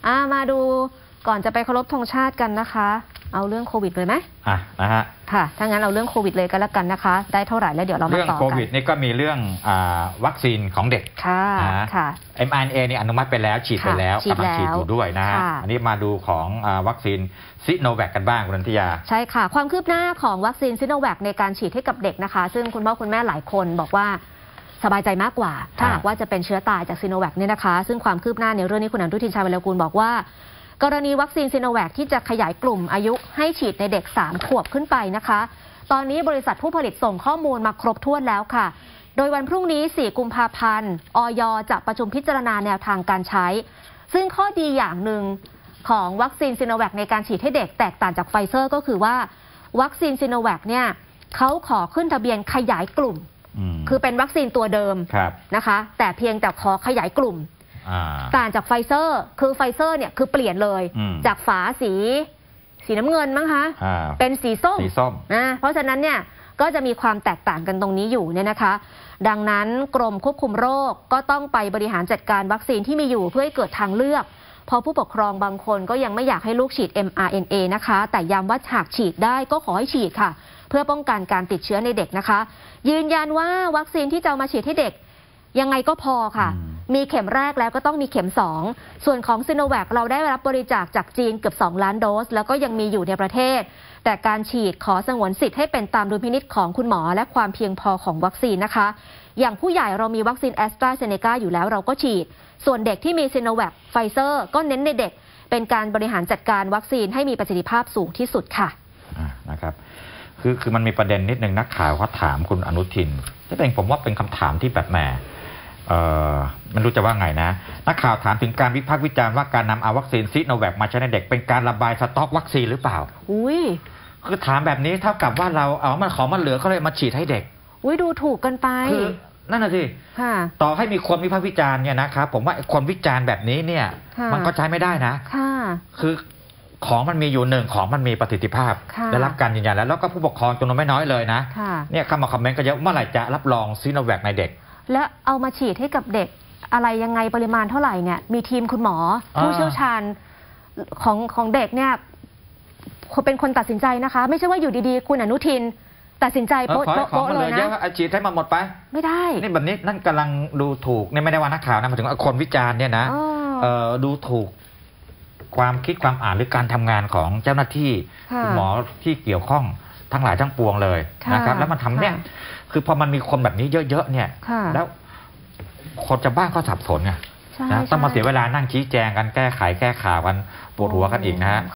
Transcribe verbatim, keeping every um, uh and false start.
อ่ามาดูก่อนจะไปเคารพธงชาติกันนะคะเอาเรื่องโควิดเลยไหมอ่ะนะฮะค่ะถ้างั้นเอาเรื่องโควิดเลยก็แล้วกันนะคะได้เท่าไหร่แล้วเดี๋ยวเรามาต่อกันเรื่องโควิดนี่ก็มีเรื่องอ่าวัคซีนของเด็กค่ะค่ะเอ็ม อาร์ เอ็น เอ นี่อนุมัติไปแล้วฉีดไปแล้วกำลังฉีดอยู่ด้วยนะฮะอันนี้มาดูของวัคซีนซิโนแวคกันบ้างคุณนันทิยาใช่ค่ะความคืบหน้าของวัคซีนซิโนแวคในการฉีดให้กับเด็กนะคะซึ่งคุณพ่อคุณแม่หลายคนบอกว่าสบายใจมากกว่าถ้าหากว่าจะเป็นเชื้อตายจากซิโนแวคเนี่ยนะคะซึ่งความคืบหน้าในเรื่องนี้คุณอนุทินชาญวิรกูลบอกว่ากรณีวัคซีนซิโนแวคที่จะขยายกลุ่มอายุให้ฉีดในเด็กสามขวบขึ้นไปนะคะตอนนี้บริษัทผู้ผลิตส่งข้อมูลมาครบถ้วนแล้วค่ะโดยวันพรุ่งนี้สี่กุมภาพันธ์อย.จะประชุมพิจารณาแนวทางการใช้ซึ่งข้อดีอย่างหนึ่งของวัคซีนซิโนแวคในการฉีดให้เด็กแตกต่างจากไฟเซอร์ก็คือว่าวัคซีนซิโนแวคเนี่ยเขาขอขึ้นทะเบียนขยายกลุ่มคือเป็นวัคซีนตัวเดิมนะคะแต่เพียงแต่ขอขยายกลุ่มต่างจากไฟเซอร์คือไฟเซอร์เนี่ยคือเปลี่ยนเลยจากฝาสีสีน้ำเงินมั้งคะเป็นสีส้มนะเพราะฉะนั้นเนี่ยก็จะมีความแตกต่างกันตรงนี้อยู่เนี่ยนะคะดังนั้นกรมควบคุมโรคก็ต้องไปบริหารจัดการวัคซีนที่มีอยู่เพื่อให้เกิดทางเลือกพอผู้ปกครองบางคนก็ยังไม่อยากให้ลูกฉีด เอ็ม อาร์ เอ็น เอ นะคะแต่ย้ำว่าหากฉีดได้ก็ขอให้ฉีดค่ะเพื่อป้องกันการติดเชื้อในเด็กนะคะยืนยันว่าวัคซีนที่จะมาฉีดให้เด็กยังไงก็พอค่ะมีเข็มแรกแล้วก็ต้องมีเข็มสองส่วนของซิโนแวคเราได้รับบริจาคจากจีนเกือบสองล้านโดสแล้วก็ยังมีอยู่ในประเทศแต่การฉีดขอสงวนสิทธิ์ให้เป็นตามดุลพินิจของคุณหมอและความเพียงพอของวัคซีนนะคะอย่างผู้ใหญ่เรามีวัคซีนแอสตราเซเนกาอยู่แล้วเราก็ฉีดส่วนเด็กที่มีซิโนแวคไฟเซอร์ก็เน้นในเด็กเป็นการบริหารจัดการวัคซีนให้มีประสิทธิภาพสูงที่สุดค่ะนะครับคือคือมันมีประเด็นนิดนึงนักข่าวเขาถามคุณอนุทินที่เป็นผมว่าเป็นคำถามที่แบบแหมเอ่อมันรู้จะว่าไงนะนักข่าวถามถึงการวิพากษ์วิจารณ์ว่าการนำเอาวัคซีนซิโนแวคมาใช้ในเด็กเป็นการระบายสต็อกวัคซีนหรือเปล่าอุ้ยคือถามแบบนี้เท่ากับว่าเราเอามันของมันเหลือก็เลยมาฉีดให้เด็กอุ้ยดูถูกกันไปคือนั่นน่ะสิต่อให้มีคนวิพากษ์วิจารณ์เนี่ยนะครับผมว่าคนวิจารณ์แบบนี้เนี่ยมันก็ใช้ไม่ได้นะคือของมันมีอยู่หนึ่งของมันมีประสิทธิภาพได้รับการยืนยันแล้วแล้วก็ผู้ปกครองจำนวนไม่น้อยเลยนะเนี่ยเข้ามาคอมเมนต์ก็เยอะเมื่อไหร่จะรับรองซิโนแวคในเด็กและเอามาฉีดให้กับเด็กอะไรยังไงปริมาณเท่าไหร่เนี่ยมีทีมคุณหมอผู้เชี่ยวชาญของของเด็กเนี่ยเป็นคนตัดสินใจนะคะไม่ใช่ว่าอยู่ดีๆคุณอนุทินตัดสินใจโป๊ะโป๊ะเลยนะฉีดให้มันหมดไปไม่ได้นี่แบบนี้นั่นกำลังดูถูกนี่ไม่ได้ว่านักข่าวนะหมายถึงคนวิจารณ์เนี่ยนะดูถูกความคิดความอ่านหรือการทำงานของเจ้าหน้าที่คุณหมอที่เกี่ยวข้องทั้งหลายทั้งปวงเลยนะครับแล้วมันทำเนี่ยคือพอมันมีคนแบบนี้เยอะๆเนี่ยแล้วคนจะบ้านก็สับสนไงนะต้องมาเสียเวลานั่งชี้แจงกันแก้ไขแก้ข่าวกันปวดหัวกันอีกนะฮะ